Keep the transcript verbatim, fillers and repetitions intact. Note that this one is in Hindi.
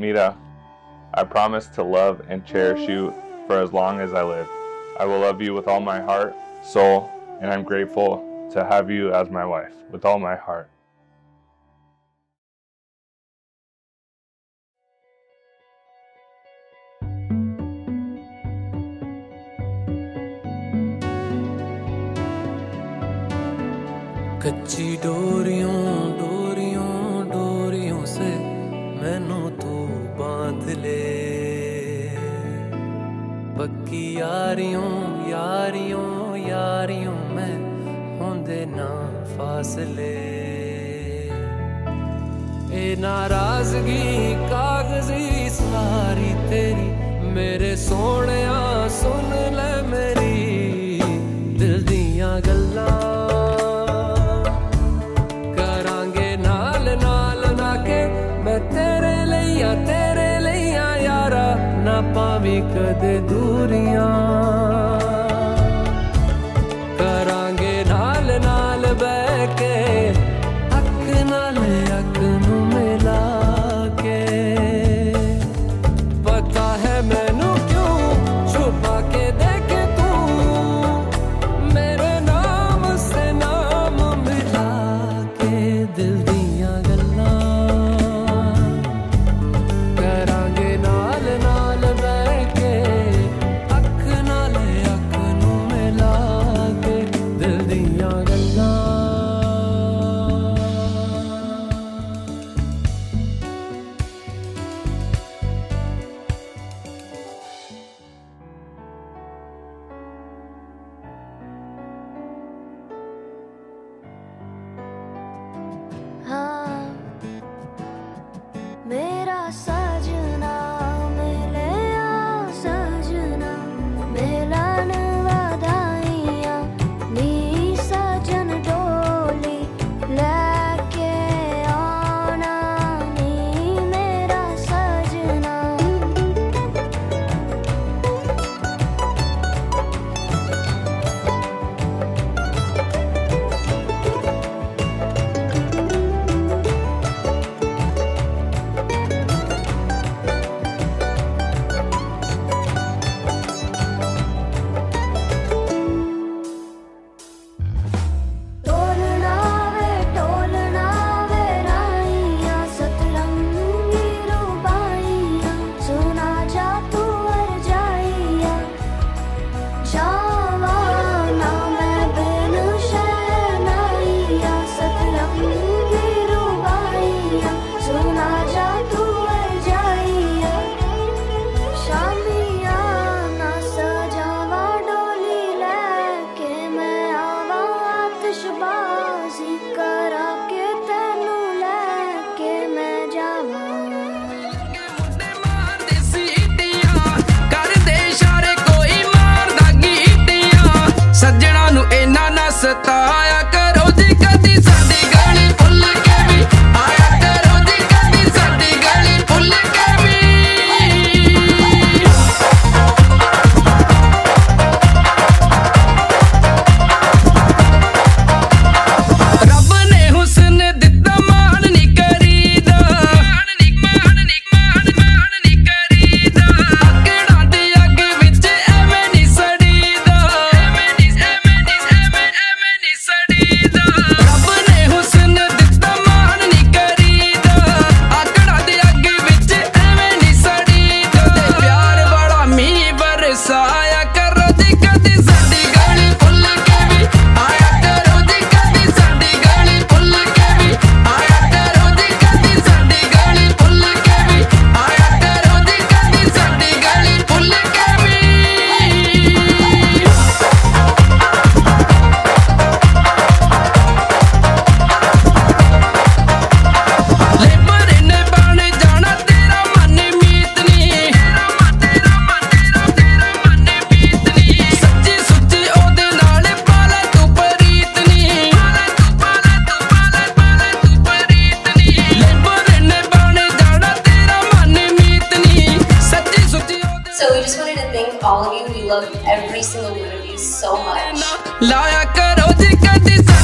Mira, I promise to love and cherish you for as long as I live. I will love you with all my heart, soul, and I'm grateful to have you as my wife with all my heart. कच्ची डोरियों डोरियों डोरियों से मैनू तू बांध ले, पक्की यारियों यारियों यारियों में होंदे ना फासले। ए नाराजगी कागजी सारी तेरी मेरे सोहणिया सुन ले मेरी दिल दियां गल्लां तेरे लिया तेरे लिया यारा ना पावी कदे दूरियां करांगे नाल नाल बह के अख नाल अख नू मिला के। पता है मैनू क्यों छुपा के देखे तू मेरे नाम से नाम मिला के। दिल दियां गल्लां मेरा सजना मिले सजना मिलन वधाइयां नी सजन डोली लेके आना नी मेरा सजना। सज्जणा नू इन्ना ना सताया करो जी कदी साडी गली भुल के भी आया करो जी कदी साडी गली भुल के भी। रब ने हुस्न दिता मान नी करीदा मान नी मान नी मान मान नी करीदा अगड़ा दी अग विच एवें नी सड़ीदा रब ने हुस्न दिता मान नी करीदा आकड़ा दी अग विच एवें नी सड़ीदा। प्यार वाला मींह बरसाया करो जी कदी साडी गली भुल के भी आया करो जी कदी साडी गली भुल के भी आया करो जी कदी साडी गली भुल के भी आया करो जी कदी साडी गली भुल के भी। So we just wanted to thank all of you. We love every single one of you so much. लाया करो जी कदी